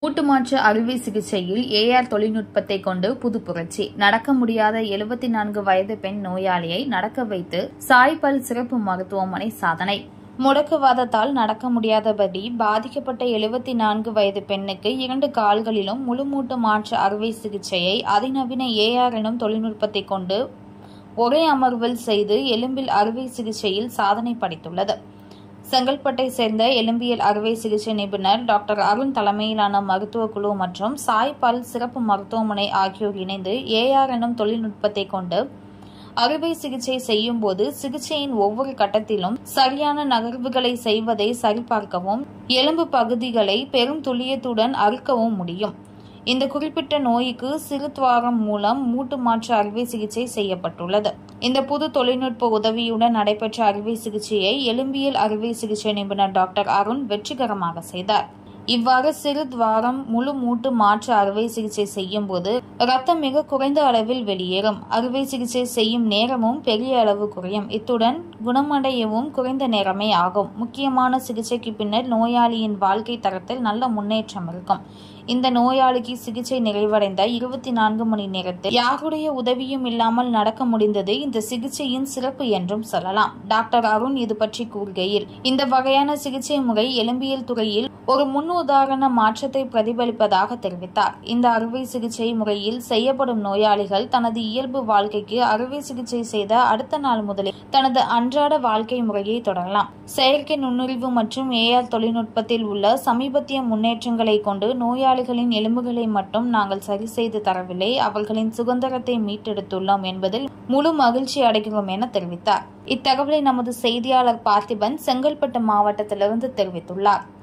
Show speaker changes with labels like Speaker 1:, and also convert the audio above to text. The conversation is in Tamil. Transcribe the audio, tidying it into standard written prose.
Speaker 1: மூட்டு மாற்று அறுவை சிகிச்சையில் ஏஆர் தொழில்நுட்பத்தை கொண்டு புது புரட்சி. நடக்க முடியாத 74 வயது பெண் நோயாளியை நடக்க வைத்து சாய்பல் சிறப்பு மருத்துவமனை சாதனை. முடக்குவாதத்தால் நடக்க முடியாதபடி பாதிக்கப்பட்ட 74 வயது பெண்ணுக்கு 2 கால்களிலும் முழு மூட்டு மாற்று அறுவை சிகிச்சையை அதிநவீன ஏஆர் எனும் தொழில்நுட்பத்தை கொண்டு ஒரே அமர்வில் செய்து எலும்பில் அறுவை சிகிச்சையில் சாதனை படைத்துள்ளது. செங்கல்பட்டை சேர்ந்த எலும்பியல் அறுவை சிகிச்சை நிபுணர் டாக்டர் அருண் தலைமையிலான மருத்துவ குழு மற்றும் சாய்பல் சிறப்பு மருத்துவமனை ஆகியோர் இணைந்து ஏஆர் எனும் தொழில்நுட்பத்தை கொண்டு அறுவை சிகிச்சை செய்யும் போது சிகிச்சையின் ஒவ்வொரு கட்டத்திலும் சரியான நகர்வுகளை செய்வதை சரிபார்க்கவும் எலும்பு பகுதிகளை பெரும் துல்லியத்துடன் அறுக்கவும் முடியும். இந்த குறிப்பிட்ட நோய்க்கு சிறு துவாரம் மூலம் மூட்டு மாற்று அறுவை சிகிச்சை செய்யப்பட்டுள்ளது. இந்த புது தொழில்நுட்ப உதவியுடன் நடைபெற்ற அறுவை சிகிச்சையை எலும்பியல் அறுவை சிகிச்சை நிபுணர் டாக்டர் அருண் வெற்றிகரமாக செய்தார். இவ்வாறு சிறு துவாரம் முழு மூட்டு மாற்று அறுவை சிகிச்சை செய்யும் போது ரத்தம் மிக குறைந்த அளவில் வெளியேறும். அறுவை சிகிச்சை செய்யும் நேரமும் பெரிய அளவு குறையும். இத்துடன் குணமடையவும் குறைந்த நேரமே ஆகும். முக்கியமான சிகிச்சைக்கு பின்னர் நோயாளியின் வாழ்க்கை தரத்தில் நல்ல முன்னேற்றம் இருக்கும். இந்த நோயாளிக்கு சிகிச்சை நிறைவடைந்த 24 மணி நேரத்தில் யாருடைய உதவியும் இல்லாமல் நடக்க முடிந்தது இந்த சிகிச்சையின் சிறப்பு என்றும் சொல்லலாம். டாக்டர் அருண் இது பற்றி கூறுகையில், இந்த வகையான சிகிச்சை முறை எலும்பியல் துறையில் ஒரு முன் உதாரண மாற்றத்தை பிரதிபலிப்பதாக தெரிவித்தார். இந்த அறுவை சிகிச்சை முறையில் செய்யப்படும் நோயாளிகள் தனது இயல்பு வாழ்க்கைக்கு அறுவை சிகிச்சை செய்த அடுத்த நாள் முதலே தனது அன்றாட வாழ்க்கை முறையை தொடரலாம். செயற்கை நுண்ணுரிவு மற்றும் ஏஆர் தொழில்நுட்பத்தில் உள்ள சமீபத்திய முன்னேற்றங்களை கொண்டு நோயாளிகளின் எலும்புகளை மட்டும் நாங்கள் சரி செய்து தரவில்லை, அவர்களின் சுதந்திரத்தை மீட்டெடுத்துள்ளோம் என்பதில் முழு மகிழ்ச்சி அடைகிறோம் என தெரிவித்தார். இத்தகவலை நமது செய்தியாளர் பார்த்திபன் செங்கல்பட்டு மாவட்டத்திலிருந்து தெரிவித்துள்ளார்.